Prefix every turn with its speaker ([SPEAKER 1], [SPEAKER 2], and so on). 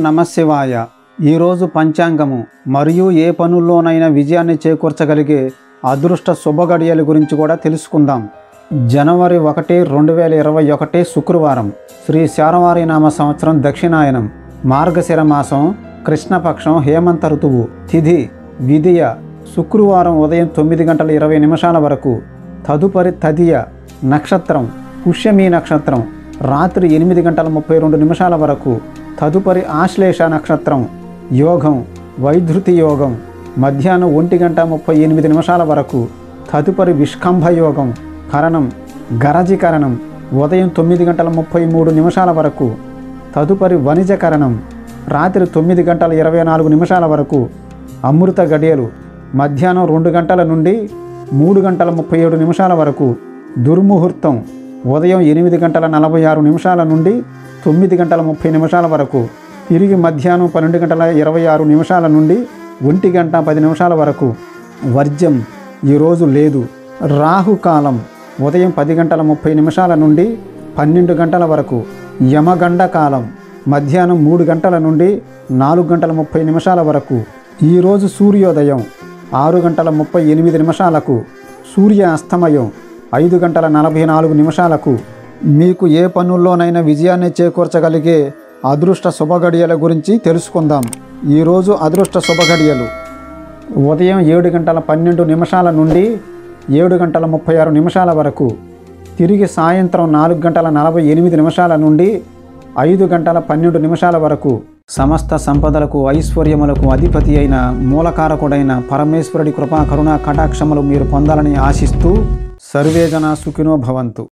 [SPEAKER 1] నమశివాయ. ఈరోజు పంచాంగము మరియు ఏ పనుల్లోనైనా విజయాన్ని చేకూర్చగలిగే అదృష్ట శుభగడియల గురించి కూడా తెలుసుకుందాం. జనవరి 1, 2021 శుక్రవారం. శ్రీ శార్వారి నామ సంవత్సరం దక్షిణాయనం, మార్గశిర మాసం, కృష్ణపక్షం, హేమంత ఋతువు. తిథి విధియ. శుక్రవారం ఉదయం 9:20 వరకు. తదుపరి తదియ. నక్షత్రం పుష్యమీ నక్షత్రం, రాత్రి 8:32 వరకు. తదుపరి ఆశ్లేష నక్షత్రం. యోగం వైధృతి యోగం, మధ్యాహ్నం 1:38 వరకు. తదుపరి విష్కంభ యోగం. కరణం గరజికరణం, ఉదయం 9:33 వరకు. తదుపరి వణిజకరణం, రాత్రి 9:24 వరకు. అమృత గడియలు మధ్యాహ్నం 2 గంటల నుండి 3:37 వరకు. దుర్ముహూర్తం ఉదయం 8:46 నుండి 9:30 వరకు. తిరిగి మధ్యాహ్నం 12:26 నుండి 1:10 వరకు. వర్జ్యం ఈరోజు లేదు. రాహుకాలం ఉదయం 10:30 నుండి 12 గంటల వరకు. యమగండ కాలం మధ్యాహ్నం 3 గంటల నుండి 4:30 వరకు. ఈరోజు సూర్యోదయం 6:38 సూర్య అస్తమయం 5:44. మీకు ఏ పనుల్లోనైనా విజయాన్ని చేకూర్చగలిగే అదృష్ట శుభగడియల గురించి తెలుసుకుందాం. ఈరోజు అదృష్ట శుభగడియలు ఉదయం 7:12 నుండి 7:36 వరకు. తిరిగి సాయంత్రం 4:48 నుండి 5:12 వరకు. సమస్త సంపదలకు ఐశ్వర్యములకు అధిపతి అయిన మూలకారకుడైన పరమేశ్వరుడి కృపా కరుణా కటాక్షములు మీరు పొందాలని ఆశిస్తూ సర్వేజన సుఖినో భవంతు.